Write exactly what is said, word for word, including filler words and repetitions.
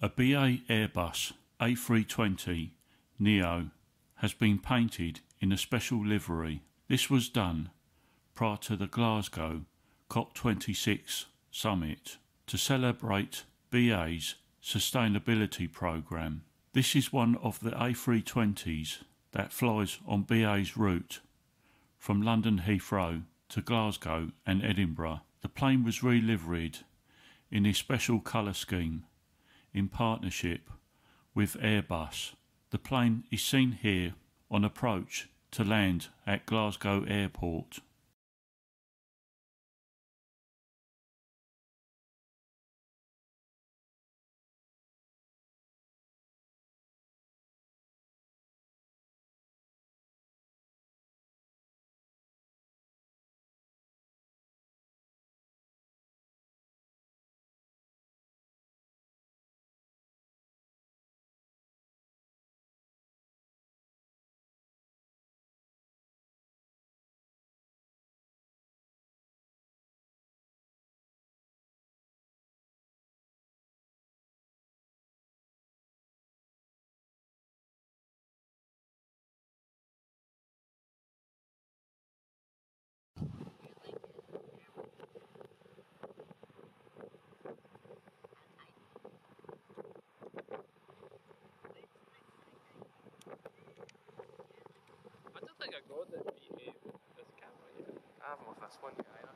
A B A Airbus A three twenty neo has been painted in a special livery. This was done prior to the Glasgow COP twenty-six summit to celebrate B A's sustainability programme. This is one of the A three twenties that flies on B A's route from London Heathrow to Glasgow and Edinburgh. The plane was re-liveried in a special colour scheme in partnership with Airbus. The plane is seen here on approach to land at Glasgow Airport. I don't think I got the B A this camera yet. I have with this one, yeah.